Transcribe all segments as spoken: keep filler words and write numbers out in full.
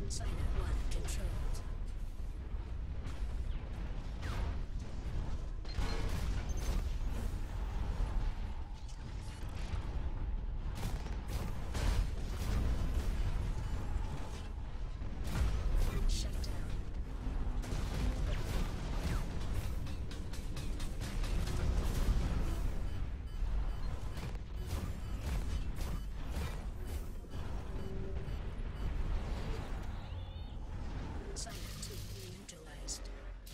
Silo one controlled. Shut down. Silo two neutralized.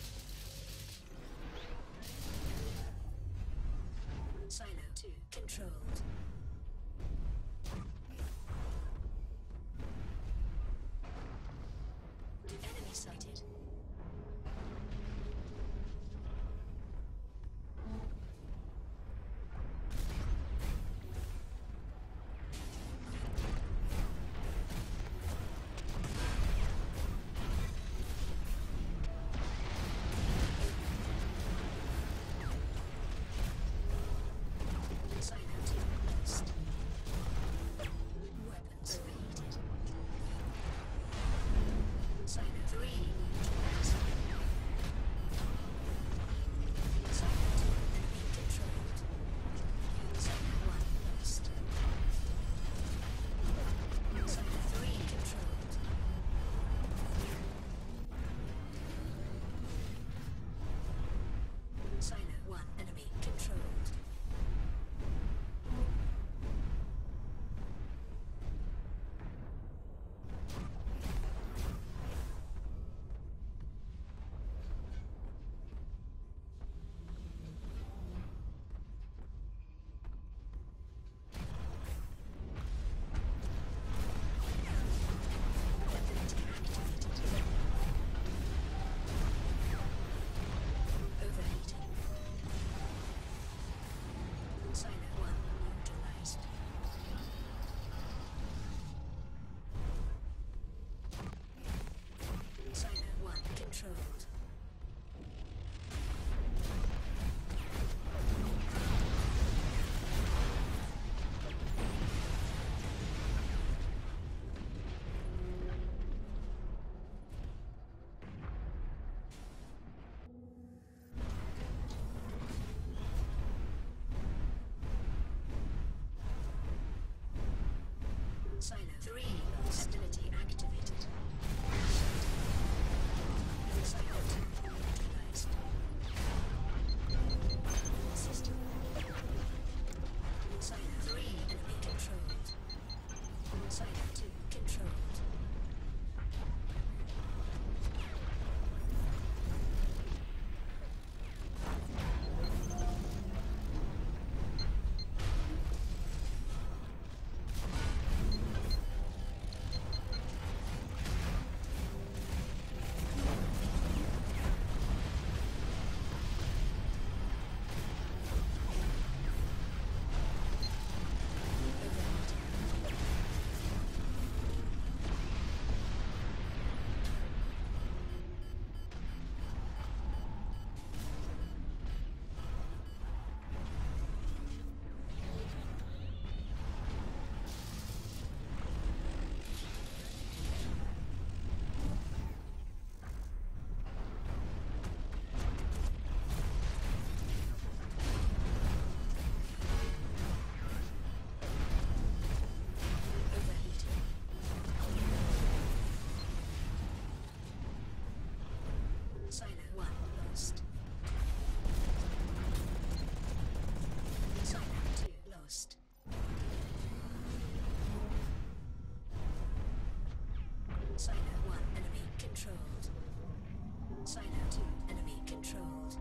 Silo two controlled. Enemy sighted. Silo two lost. Weapons overheated. Silo three neutralized. Silo two enemy controlled. Silo one lost. Silo three controlled. Silo one enemy controlled. Ability activated. Overheating. Silo one neutralized. Silo one controlled. Silo three lost. Ability activated. Silo two neutralized. System. Silo three enemy controlled. Silo two controlled. Overheating. Silo one lost. Silo two lost. Silo one enemy controlled. Silo two enemy controlled.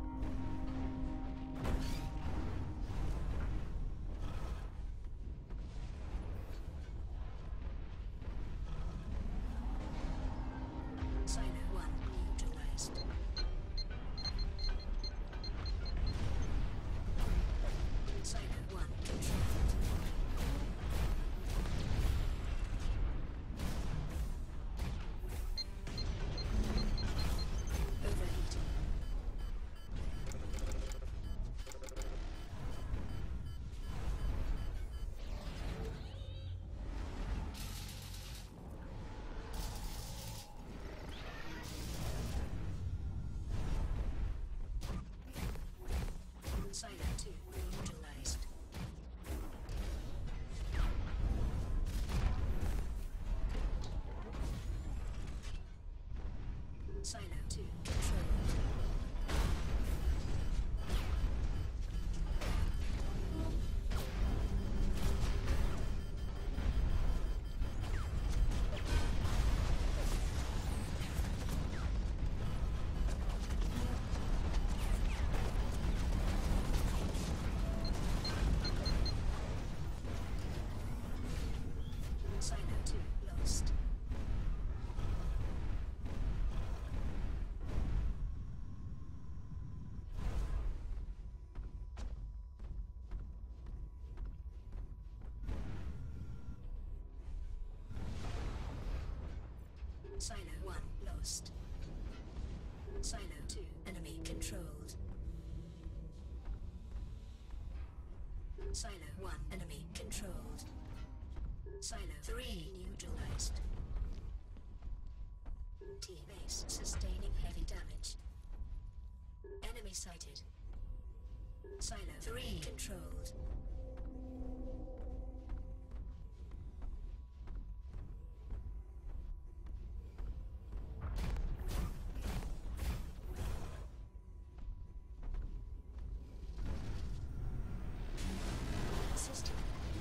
Silo one neutralized. Silo one controlled. Overheating. Silo two controlled. Silo two lost. Silo one lost. Silo two enemy controlled. Silo one enemy controlled. Silo three neutralized. Team base sustaining heavy damage. Enemy sighted. Silo three controlled. System.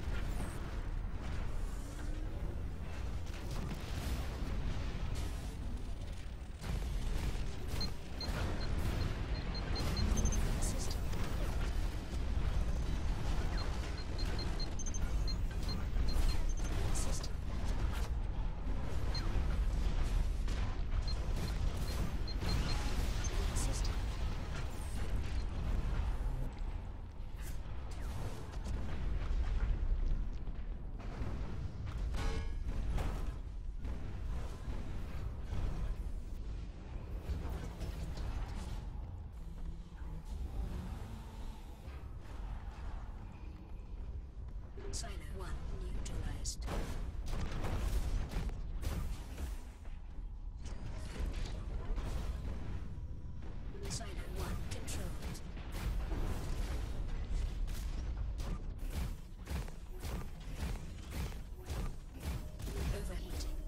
System. System. System. Silo one neutralized. Silo one controlled. Overheating.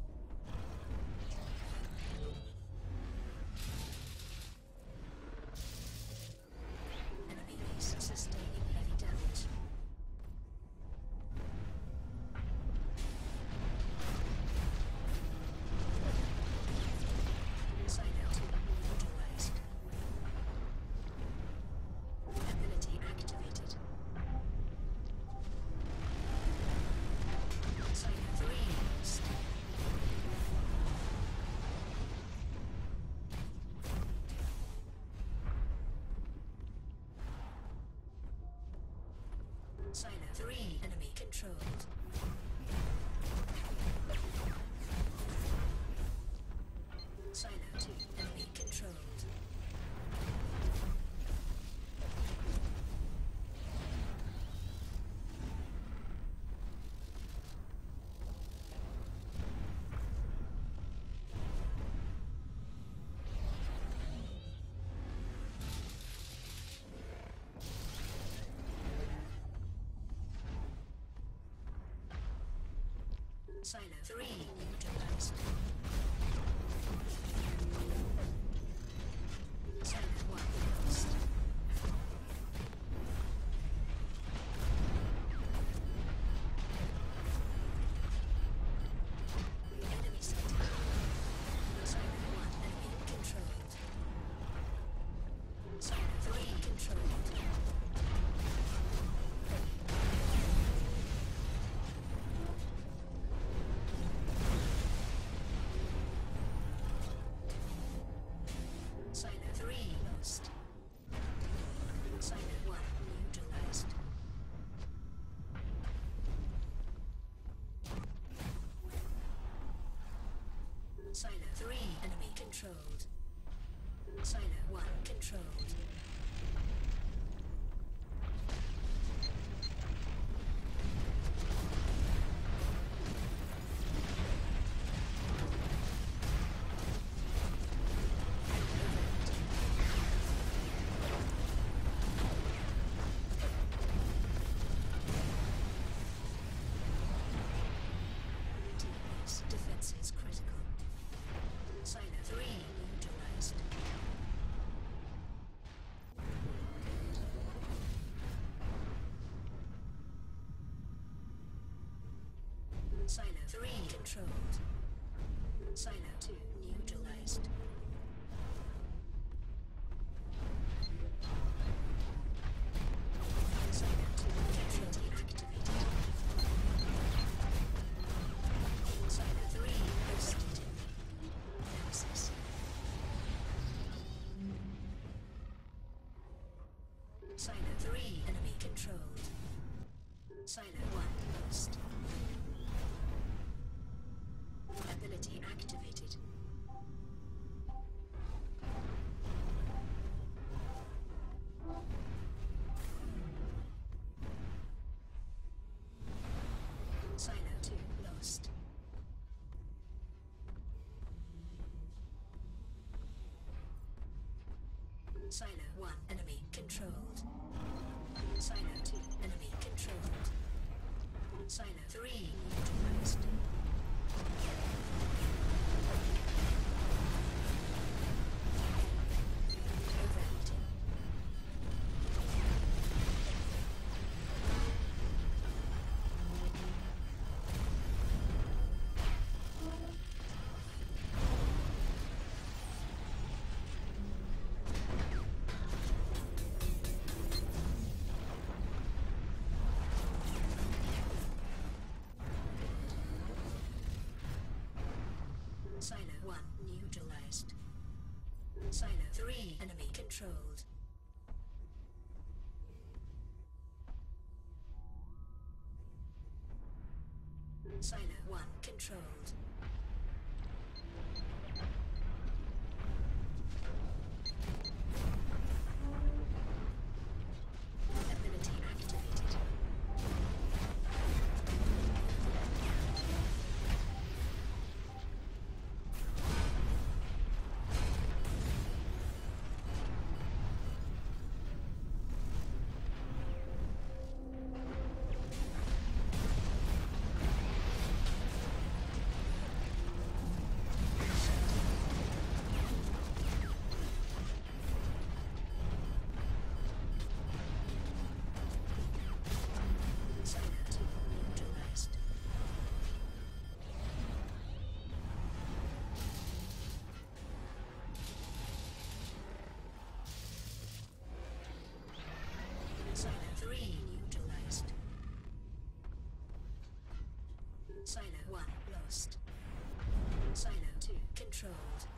Enemy base sustaining heavy damage. Silo two neutralized. Ability activated. Silo three lost. Silo three enemy controlled. Silo two enemy controlled. Silo three neutralized. Silo one lost. Enemy sighted. Silo one enemy controlled. Silo three controlled. Silo three lost. Silo one neutralized. Silo three enemy controlled. Silo one controlled. Team base defense is critical. Silo three three controlled. Silo two neutralized. Silo two neutrality activated. Silo three boosted. Nemesis. Silo three enemy controlled. Silo one lost. Ability activated. Silo two lost. Silo one enemy controlled. Silo two enemy controlled. Silo three neutralized. Overheating. Silo one neutralized. Silo three enemy controlled. Silo one controlled. Ability activated. Silo two neutralized. Silo three neutralized. Silo one lost. Silo two controlled.